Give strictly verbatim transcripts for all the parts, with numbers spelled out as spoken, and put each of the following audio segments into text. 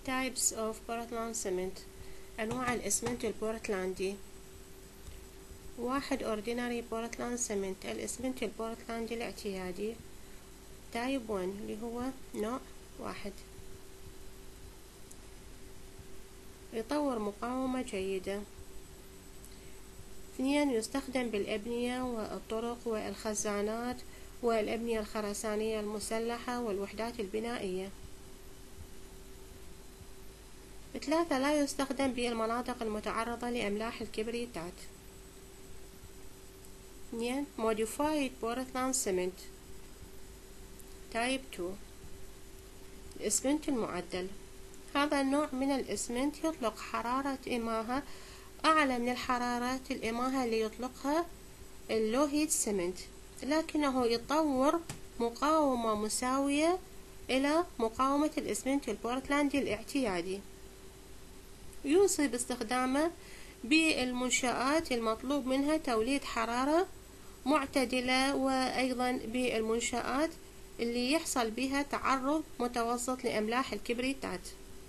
Types of Portland cement. أنواع الإسمنت البورتلاندي. واحد Ordinary Portland cement، الإسمنت البورتلاندي الاعتيادي. Type one اللي هو نوع واحد، يطور مقاومة جيدة. اثنين يستخدم بالأبنية والطرق والخزانات والأبنية الخرسانية المسلحة والوحدات البنائية. ثلاثة لا يستخدم بالمناطق المتعرضة لأملاح الكبريتات. اثنين Modified Portland Cement Type two، الإسمنت المعدل. هذا النوع من الإسمنت يطلق حرارة إماها أعلى من الحرارة الإماها اللي يطلقها اللو هيت سمنت، لكنه يطور مقاومة مساوية إلى مقاومة الإسمنت البورتلاندي الاعتيادي. يوصي باستخدامه بالمنشآت المطلوب منها توليد حرارة معتدلة، وأيضا بالمنشآت اللي يحصل بها تعرض متوسط لأملاح الكبريتات.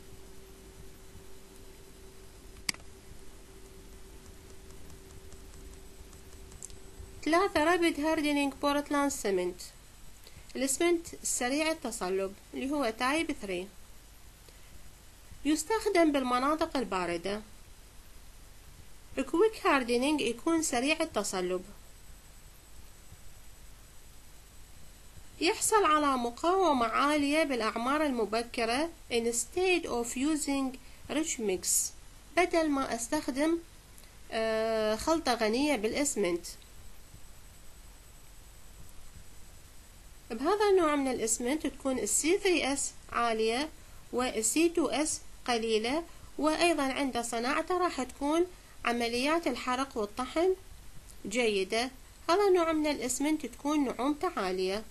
ثلاثة Rapid Hardening Portland Cement، الإسمنت سريع التصلب اللي هو Type three، يستخدم بالمناطق الباردة. Quick Hardening يكون سريع التصلب، يحصل على مقاومة عالية بالأعمار المبكرة instead of using rich mix، بدل ما أستخدم خلطة غنية بالإسمنت. بهذا النوع من الإسمنت تكون السي ثري إس عالية والسي تو إس قليلة، وأيضا عند صناعته راح تكون عمليات الحرق والطحن جيدة. هذا النوع من الإسمنت تكون نعومته عالية.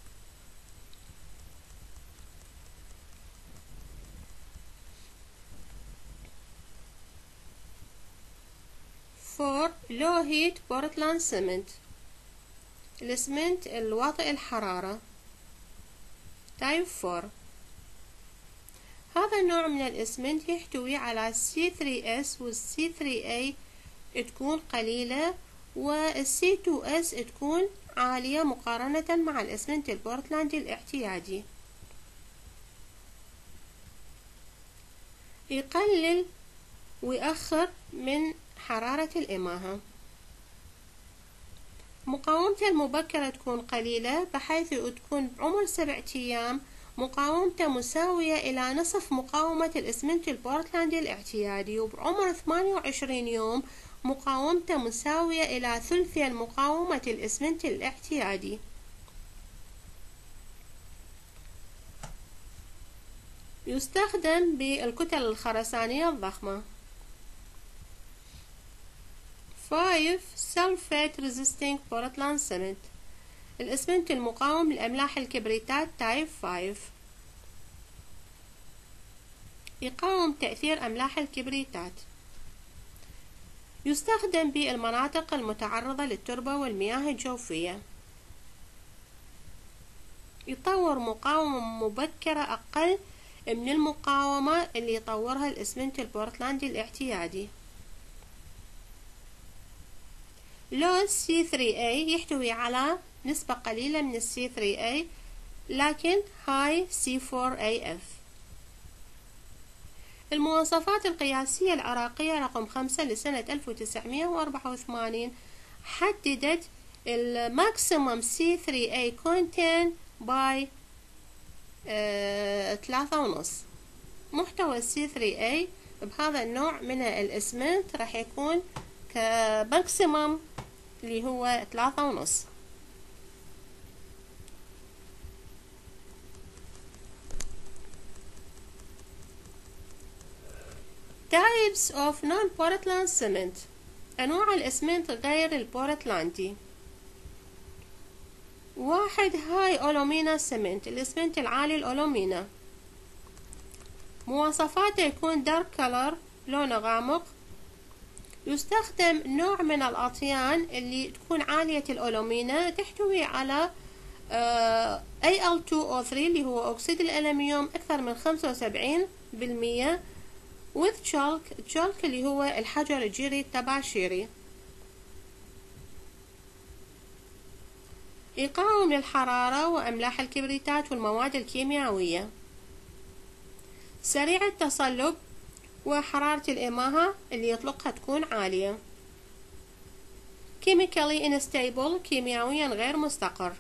four Low Heat Portland Cement، الإسمنت الواطئ الحرارة Type four. هذا النوع من الإسمنت يحتوي على سي ثري إس والسي ثري إيه تكون قليلة، والسي تو إس تكون عالية مقارنة مع الإسمنت البورتلاندي الاعتيادي. يقلل ويأخر من حرارة الإماها. مقاومته المبكرة تكون قليلة، بحيث تكون بعمر سبعة أيام مقاومته مساوية إلى نصف مقاومة الإسمنت البورتلاندي الاعتيادي، وبعمر ثمانية وعشرين يوم مقاومته مساوية إلى ثلثي مقاومة الإسمنت الاعتيادي. يستخدم بالكتل الخرسانية الضخمة. five Sulfate Resisting Portland Cement، الإسمنت المقاوم لأملاح الكبريتات Type five، يقاوم تأثير أملاح الكبريتات. يستخدم بالمناطق المتعرضة للتربة والمياه الجوفية. يطور مقاومة مبكرة أقل من المقاومة اللي يطورها الإسمنت البورتلاندي الاعتيادي. لو سي ثري إيه يحتوي على نسبة قليلة من السي ثري إيه، لكن هاي سي فور إيه إف. المواصفات القياسية العراقية رقم خمسة لسنة ألف وتسعمائة وأربعة وثمانين حددت الماكسيموم سي ثري إيه كونتين باي ثلاثة ونص. محتوى السي ثري إيه بهذا النوع من الإسمنت راح يكون كماكسيموم اللي هو ثلاثة ونص. Types of non-Portland cement، أنواع الإسمنت غير البورتلاندي. واحد هاي أولومينا سمنت، الإسمنت العالي الأولومينا. مواصفاته يكون دارك كلر لونه غامق. يستخدم نوع من الأطيان اللي تكون عالية الأولومينا، تحتوي على آه إيه إل تو أو ثري اللي هو أكسيد الألمنيوم أكثر من خمسة وسبعين بالمية with chalk chalk اللي هو الحجر الجيري تبع شيري. يقاوم للحرارة وأملاح الكبريتات والمواد الكيميائية، سريع التصلب، وحرارة الإماهة اللي يطلقها تكون عالية. chemically unstable كيميائيا غير مستقر.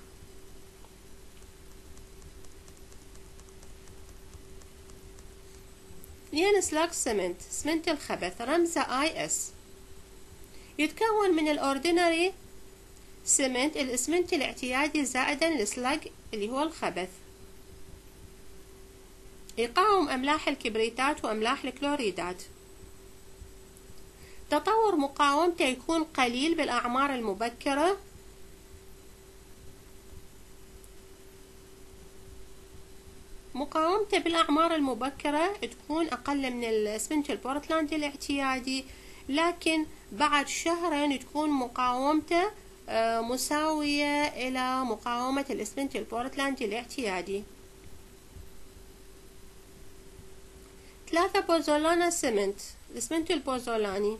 ينسلك سمنت سمنت الخبث رمزه آي إس. يتكون من الأوردينري سمنت الإسمنت الاعتيادي زائدا السلج اللي هو الخبث. يقاوم أملاح الكبريتات وأملاح الكلوريدات. تطور مقاومته يكون قليل بالأعمار المبكرة. مقاومته بالأعمار المبكرة تكون أقل من الإسمنت البورتلاندي الاعتيادي، لكن بعد شهرين تكون مقاومته مساوية إلى مقاومة الإسمنت البورتلاندي الاعتيادي. ثلاثة بوزولانا سمنت الإسمنت البوزولاني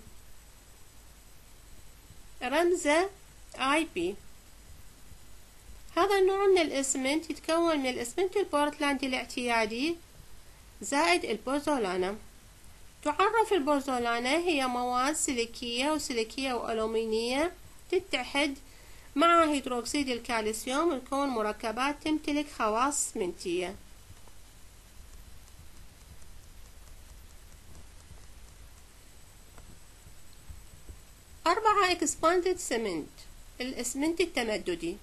رمزه آي بي. هذا النوع من الإسمنت يتكون من الإسمنت البورتلاندي الاعتيادي زائد البوزولانا. تعرف البوزولانا هي مواد سيليكية وسيليكية وألومنية تتحد مع هيدروكسيد الكالسيوم وتكون مركبات تمتلك خواص اسمنتية. أربعة expanded cement الإسمنت التمددي.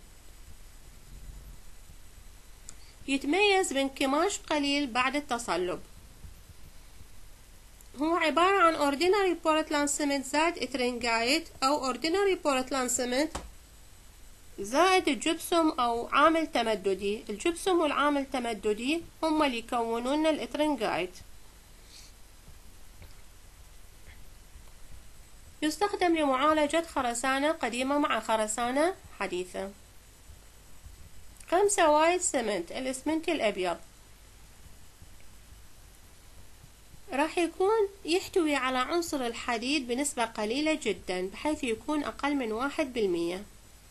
يتميز بانكماش قليل بعد التصلب. هو عبارة عن ordinary Portland cement زائد اترنجايت أو ordinary Portland cement زائد الجبسوم أو عامل تمددي. الجبسوم والعامل التمددي هم اللي يكونون الاترنجايت. يستخدم لمعالجة خرسانة قديمة مع خرسانة حديثة. خمسة وايت سمنت الإسمنت الأبيض. راح يكون يحتوي على عنصر الحديد بنسبة قليلة جدا بحيث يكون أقل من واحد بالمية.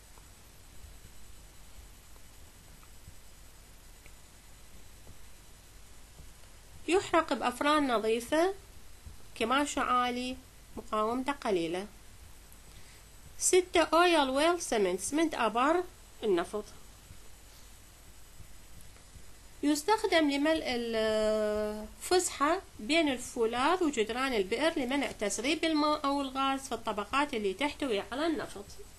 يحرق بأفران نظيفة، كماشه عالي، مقاومته قليلة. ستة أويل ويل سمنت سمنت آبار النفط. يستخدم لملء الفسحة بين الفولاذ وجدران البئر لمنع تسريب الماء أو الغاز في الطبقات اللي تحتوي على النفط.